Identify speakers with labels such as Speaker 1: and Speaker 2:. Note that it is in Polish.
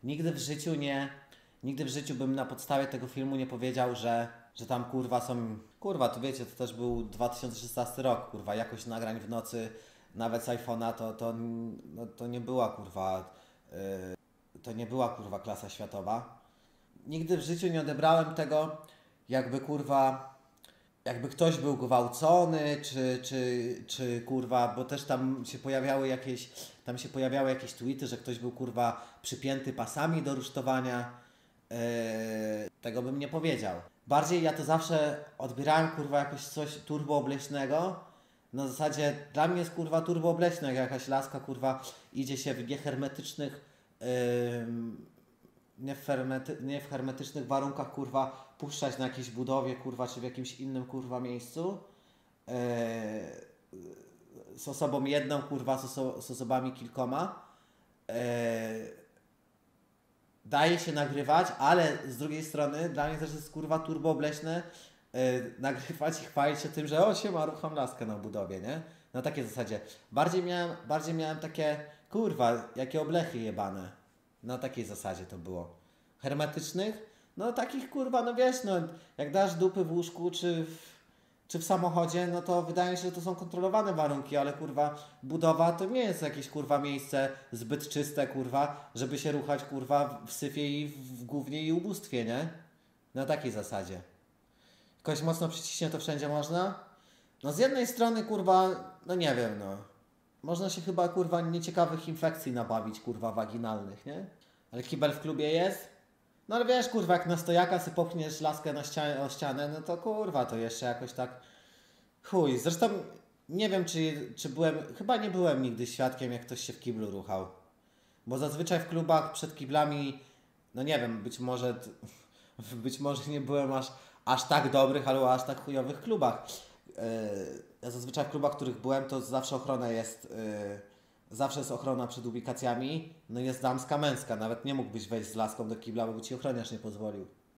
Speaker 1: nigdy w życiu nie, nigdy w życiu bym na podstawie tego filmu nie powiedział, że tam kurwa są, kurwa, to wiecie, to też był 2016 rok, kurwa, jakość nagrań w nocy, nawet z iPhone'a, to nie była kurwa, to nie była kurwa klasa światowa. Nigdy w życiu nie odebrałem tego, jakby kurwa, jakby ktoś był gwałcony, czy kurwa, bo też tam się pojawiały jakieś tweety, że ktoś był kurwa przypięty pasami do rusztowania. Tego bym nie powiedział. Bardziej ja to zawsze odbierałem kurwa jakoś coś turbo obleśnego. Na zasadzie dla mnie jest kurwa turbo obleśne, jak jakaś laska kurwa idzie się w niehermetycznych nie w hermetycznych warunkach kurwa puszczać na jakiejś budowie kurwa czy w jakimś innym kurwa miejscu z osobą jedną kurwa z osobami kilkoma daje się nagrywać, ale z drugiej strony dla mnie też jest kurwa turbo obleśne nagrywać i chwalić się tym, że o siema, rucham laskę na budowie, nie? Na takiej zasadzie. Bardziej miałem takie kurwa, jakie oblechy jebane. Na takiej zasadzie to było. Hermetycznych? No takich kurwa, no wiesz, no jak dasz dupy w łóżku czy w samochodzie, no to wydaje mi się, że to są kontrolowane warunki, ale kurwa budowa to nie jest jakieś kurwa miejsce zbyt czyste kurwa, żeby się ruchać kurwa w syfie i w gównie i ubóstwie, nie? Na takiej zasadzie. Jakoś mocno przyciśnie to wszędzie można? No z jednej strony kurwa, no nie wiem no. Można się chyba kurwa nieciekawych infekcji nabawić kurwa waginalnych, nie? Ale kibel w klubie jest? No ale wiesz kurwa, jak na stojaka sobie popchniesz laskę na o ścianę, no to kurwa to jeszcze jakoś tak chuj. Zresztą nie wiem czy byłem, chyba nie byłem nigdy świadkiem jak ktoś się w kiblu ruchał. Bo zazwyczaj w klubach przed kiblami, no nie wiem, być może nie byłem aż tak dobrych albo aż tak chujowych klubach. Ja zazwyczaj w klubach, w których byłem, to zawsze ochrona jest, zawsze jest ochrona przed ubikacjami, no jest damska, męska. Nawet nie mógłbyś wejść z laską do kibla, bo by ci ochroniarz nie pozwolił.